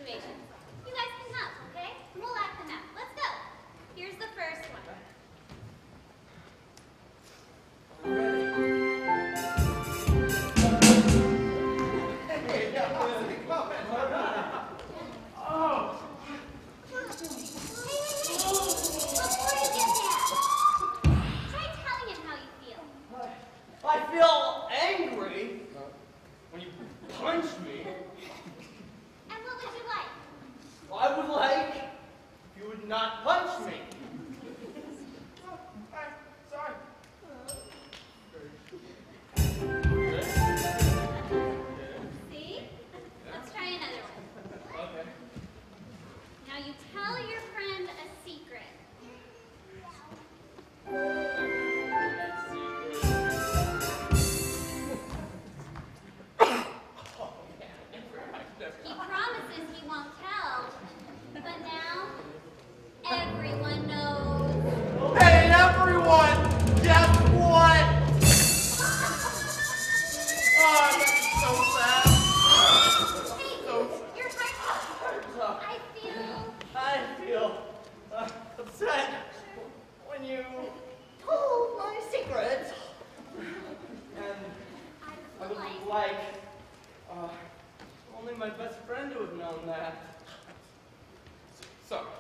situations. You guys can help, okay? And we'll act them out. Let's go. Here's the first one. I feel angry when you punch me. And what would you like? Well, I would like if you would not punch me. Sorry. See? Let's try another one. Okay. Now you tell your friend a secret. He promises he won't tell, but now everyone knows. Hey, everyone! Guess what? Oh, that's so sad. Hey, So you're hurt. I feel upset when you told my secret. And I would like only my best friend to have known that. Sorry.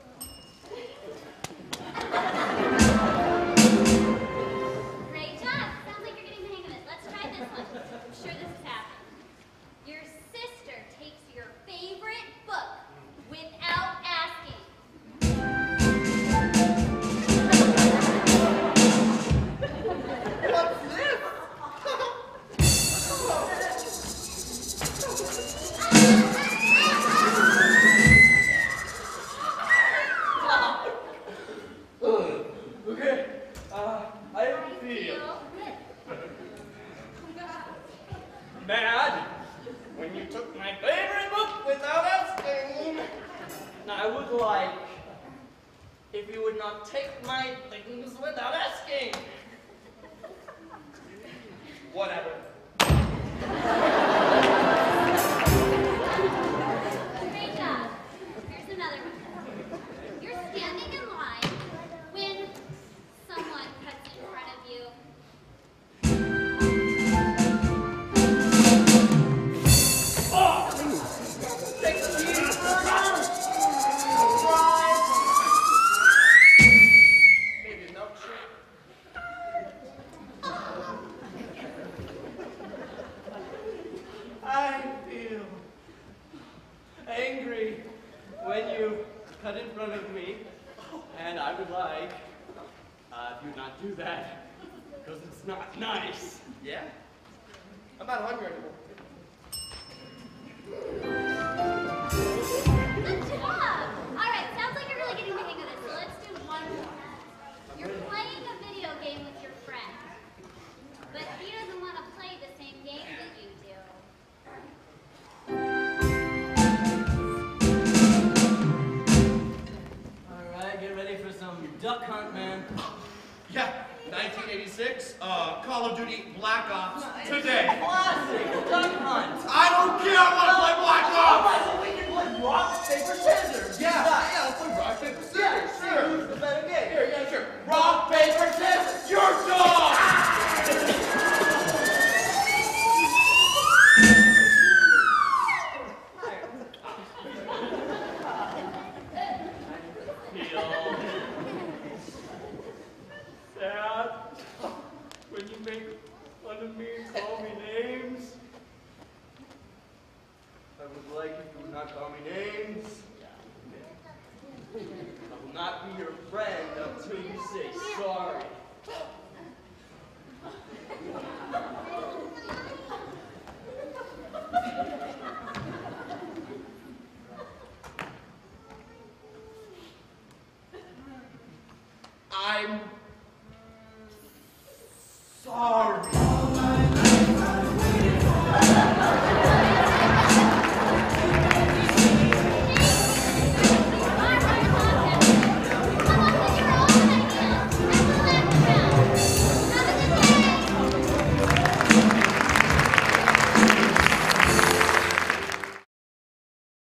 Great job. Sounds like you're getting the hang of it. Let's try this one. I'm sure this has happened. Your sister takes your favorite book without asking. What's this? Okay, I feel mad when you took my favorite book without asking. I would like if you would not take my things without asking. Whatever. Great job. Here's another one. You're standing in line when someone cuts in front of you. Oh! Take the cheeseburger! Fries! Maybe a milkshake. I feel angry when you cut in front of me, and I would like if you not do that, because it's not nice. Yeah? I'm not hungry anymore. Good job! Alright, sounds like you're really getting the hang of this, so let's do one more. You're playing a video game with your friend, but he doesn't want to play the same game that you do. Alright, get ready for some duck hunt, man. Yeah, 1986, Call of Duty Black Ops today. Classic duck hunt. I don't care, I want to play Black Ops! Alright, so we can play rock, paper, scissors. Yeah, let's play rock, paper, scissors. Yeah, sure. Who's the better game? Here, yeah, sure. Rock, paper, scissors, your dog! Sad when you make fun of me and call me names. I would like if you would not call me names. I will not be your friend until you say sorry. I'm sorry.